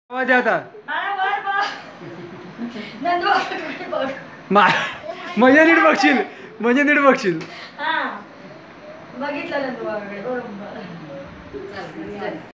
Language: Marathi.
आवाज आता म्हणजे नीट बघशील म्हणजे नीट बघशील. बघितलं ना तू